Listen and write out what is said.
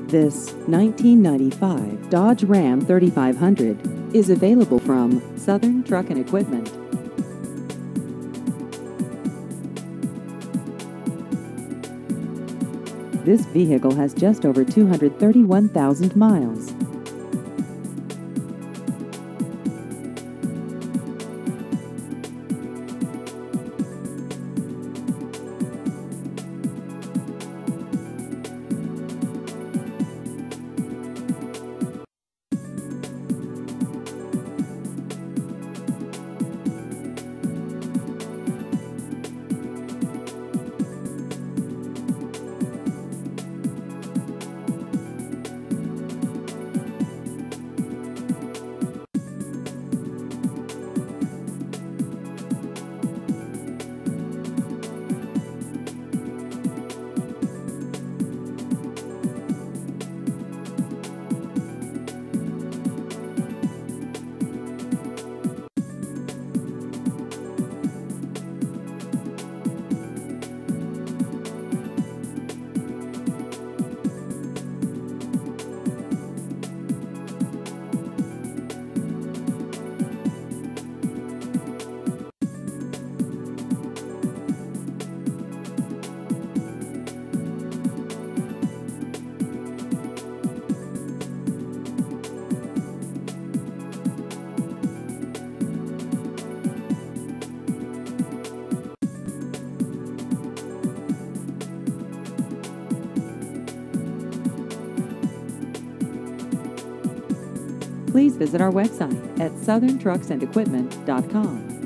This 1995 Dodge Ram 3500 is available from Southern Truck and Equipment. This vehicle has just over 231,000 miles. Please visit our website at southerntrucksandequipment.com.